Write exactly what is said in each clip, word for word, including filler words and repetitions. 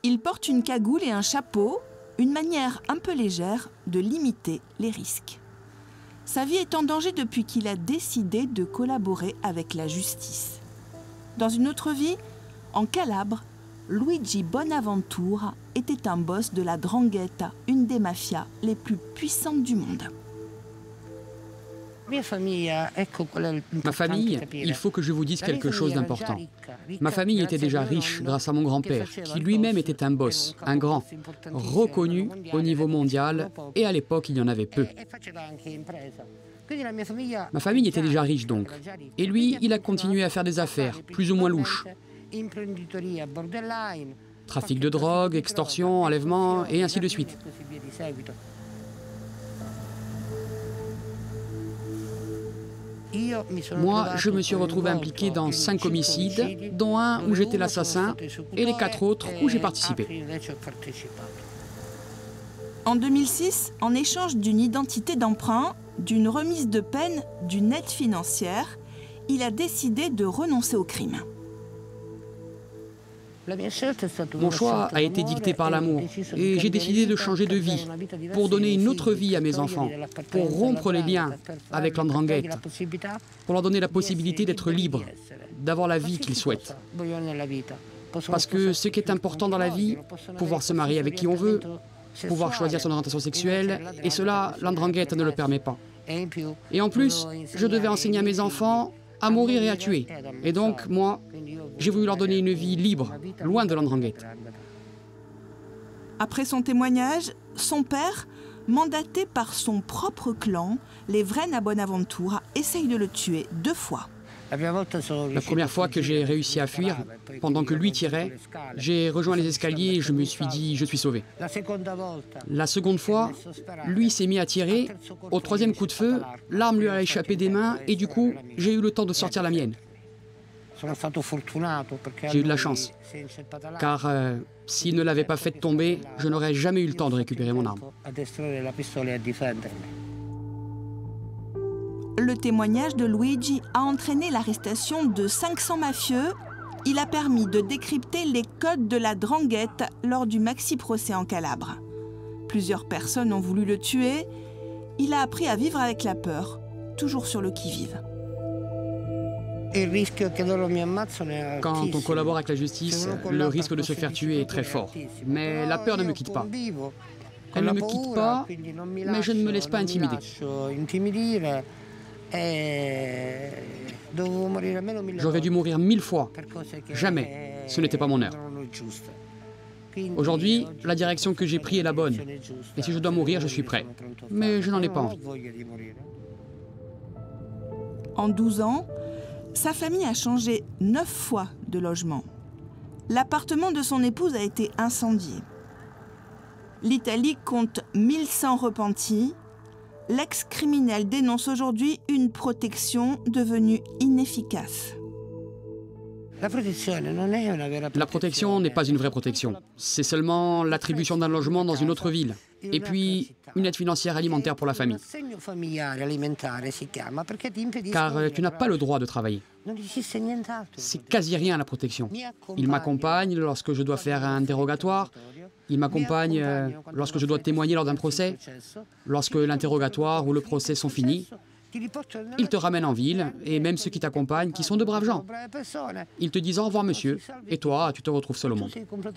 Il porte une cagoule et un chapeau, une manière un peu légère de limiter les risques. Sa vie est en danger depuis qu'il a décidé de collaborer avec la justice. Dans une autre vie, en Calabre, Luigi Bonaventura était un boss de la 'Ndrangheta, une des mafias les plus puissantes du monde. Ma famille, il faut que je vous dise quelque chose d'important. Ma famille était déjà riche grâce à mon grand-père, qui lui-même était un boss, un grand, reconnu au niveau mondial, et à l'époque, il y en avait peu. Ma famille était déjà riche donc, et lui, il a continué à faire des affaires, plus ou moins louches. Trafic de drogue, extorsion, enlèvement, et ainsi de suite. Moi, je me suis retrouvé impliqué dans cinq homicides, dont un où j'étais l'assassin, et les quatre autres où j'ai participé. En deux mille six, en échange d'une identité d'emprunt, d'une remise de peine, d'une aide financière, il a décidé de renoncer au crime. Mon choix a été dicté par l'amour et j'ai décidé de changer de vie pour donner une autre vie à mes enfants, pour rompre les liens avec la 'Ndrangheta, pour leur donner la possibilité d'être libres, d'avoir la vie qu'ils souhaitent. Parce que ce qui est important dans la vie, pouvoir se marier avec qui on veut, pouvoir choisir son orientation sexuelle, et cela, la 'Ndrangheta ne le permet pas. Et en plus, je devais enseigner à mes enfants à mourir et à tuer. Et donc, moi, j'ai voulu leur donner une vie libre, loin de la 'Ndrangheta. Après son témoignage, son père, mandaté par son propre clan, les Vrena Bonaventura, essaye de le tuer deux fois. La première fois que j'ai réussi à fuir, pendant que lui tirait, j'ai rejoint les escaliers et je me suis dit « je suis sauvé ». La seconde fois, lui s'est mis à tirer. Au troisième coup de feu, l'arme lui a échappé des mains et du coup, j'ai eu le temps de sortir la mienne. J'ai eu de la chance, car euh, s'il ne l'avait pas fait tomber, je n'aurais jamais eu le temps de récupérer mon arme. Le témoignage de Luigi a entraîné l'arrestation de cinq cents mafieux. Il a permis de décrypter les codes de la 'Ndrangheta lors du maxi-procès en Calabre. Plusieurs personnes ont voulu le tuer. Il a appris à vivre avec la peur, toujours sur le qui-vive. Quand on collabore avec la justice, le risque de se faire tuer est très fort. Mais la peur ne me quitte pas. Elle ne me quitte pas, mais je ne me laisse pas intimider. J'aurais dû mourir mille fois. Jamais. Ce n'était pas mon heure. Aujourd'hui, la direction que j'ai prise est la bonne. Et si je dois mourir, je suis prêt. Mais je n'en ai pas envie. En douze ans, sa famille a changé neuf fois de logement. L'appartement de son épouse a été incendié. L'Italie compte mille cent repentis. L'ex-criminel dénonce aujourd'hui une protection devenue inefficace. La protection n'est pas une vraie protection. C'est seulement l'attribution d'un logement dans une autre ville. Et puis, une aide financière alimentaire pour la famille. Car tu n'as pas le droit de travailler. C'est quasi rien la protection. Il m'accompagne lorsque je dois faire un interrogatoire. Il m'accompagne euh, lorsque je dois témoigner lors d'un procès. Lorsque l'interrogatoire ou le procès sont finis, ils te ramènent en ville, et même ceux qui t'accompagnent, qui sont de braves gens. Ils te disent au revoir monsieur, et toi, tu te retrouves seul au monde.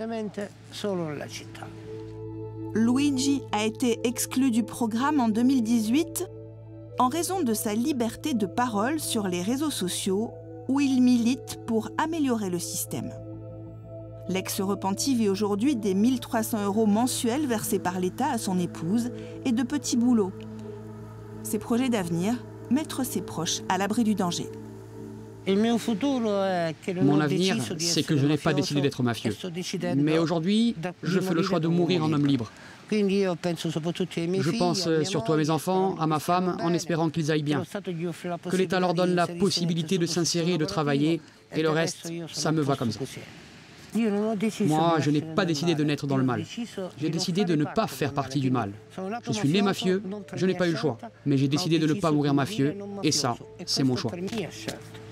Luigi a été exclu du programme en deux mille dix-huit en raison de sa liberté de parole sur les réseaux sociaux où il milite pour améliorer le système. L'ex-repenti vit aujourd'hui des mille trois cents euros mensuels versés par l'État à son épouse et de petits boulots. Ses projets d'avenir, mettre ses proches à l'abri du danger. Mon avenir, c'est que je n'ai pas décidé d'être mafieux. Mais aujourd'hui, je fais le choix de mourir en homme libre. Je pense surtout à mes enfants, à ma femme, en espérant qu'ils aillent bien. Que l'État leur donne la possibilité de s'insérer et de travailler, et le reste, ça me va comme ça. Moi, je n'ai pas décidé de naître dans le mal. J'ai décidé de ne pas faire partie du mal. Je suis né mafieux, je n'ai pas eu le choix. Mais j'ai décidé de ne pas mourir mafieux, et ça, c'est mon choix.